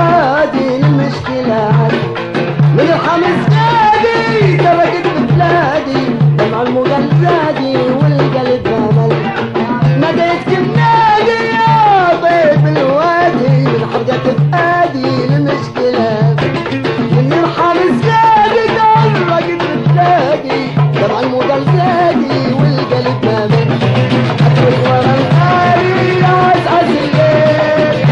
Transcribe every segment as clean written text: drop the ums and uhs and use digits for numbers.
بلادي المشكلة من الحمس زادي تركت بلادي دمع المقل زادي والقلب امل ناديتك بنادي يا ضيف الوادي من حرقة فؤادي المشكلة من الحمس زادي تركت بلادي دمع المقل زادي والقلب امل اترك ورا الغالي عزعز الليل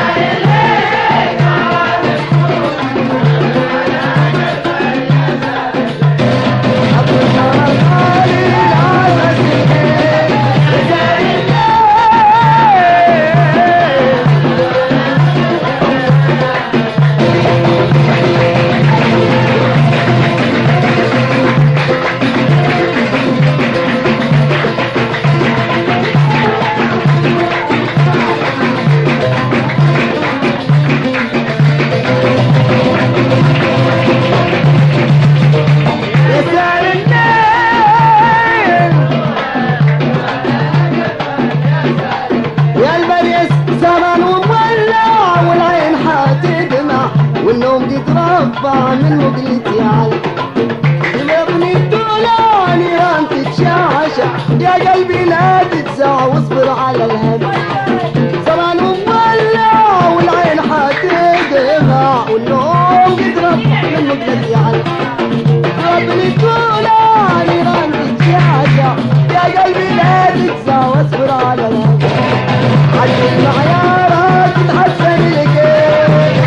والنوم تترفع من مقلتي على يبني الدولة نيران تتشعشع يا قلبي لا تتسع واصبر على الهم زمان مولع والعين حتدمع والنوم تترفع من مقلتي على يبني الدولة نيران تتشعشع يا قلبي لا تتسع واصبر على الهم عدل المعيارات تتحسن الكيف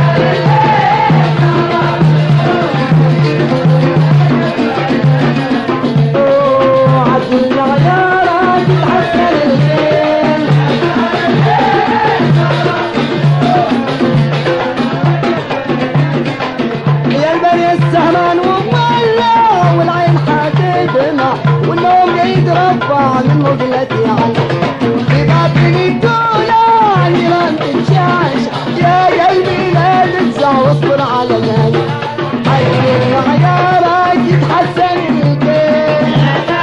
السهمان ومولع والعين حتدمع والنوم يترفع من مقلتي عنه في باطني الدولة نيران تتشعشع يا قلبي لا تنسى واصبر على الهم عيني عيارك يتحسن الكيف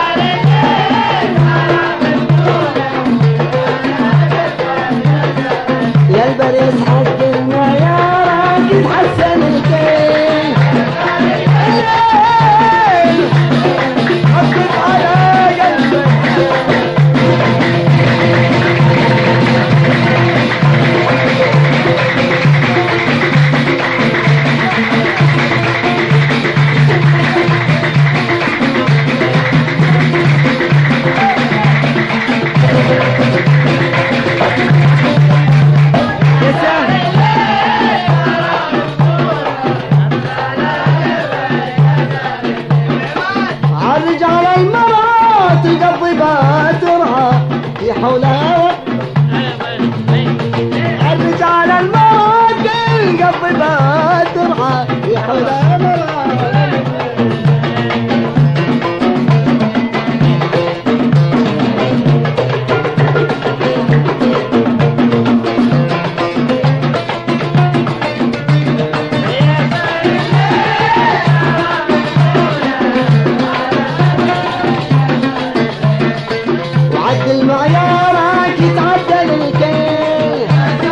يا البريس حق المعيارك يتحسن الكيف الرجال المرأة تقضي باترها في حولها الرجال المرأة تقضي باترها في حولها المعيارك يتعدل الكيل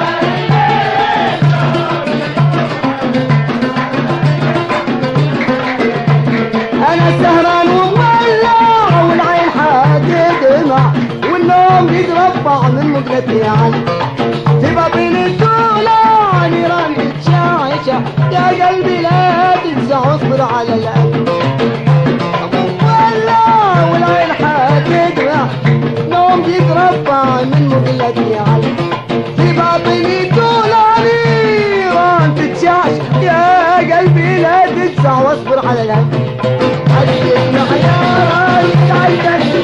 انا سهران ومولع والعين حتدمع والنوم يترفع من مقلتي عني في باطن الدولة نيران تتشعشع يا قلبي لا تنسى واصبر على القلب مولع والعين حتدمع نوم يترفع من مقلتي علي في باطني الدولة نيران تتشعشع يا قلبي لا تنسى واصبر على الهم عدل معيارك تعدل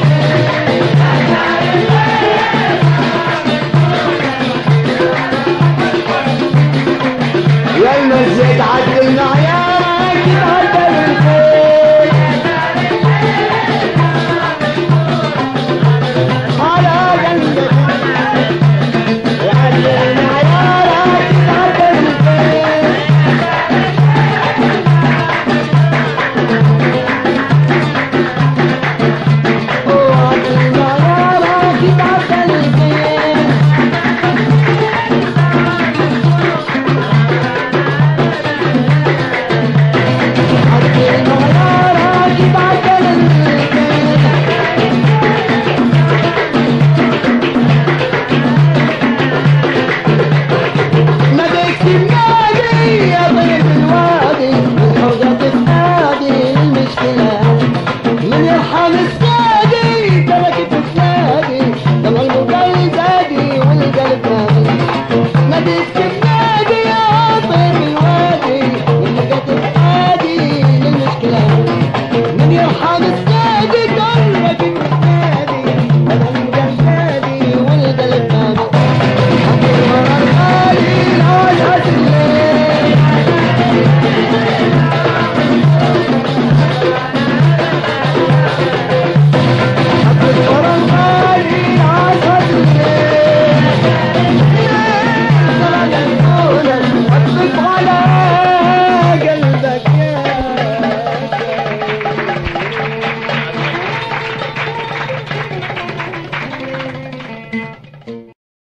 يا المسجد عدل معيارك تعدل الكل على قلبك عدل معيارك تعدل الكل وعدل معيارك تعدل الكل الراجل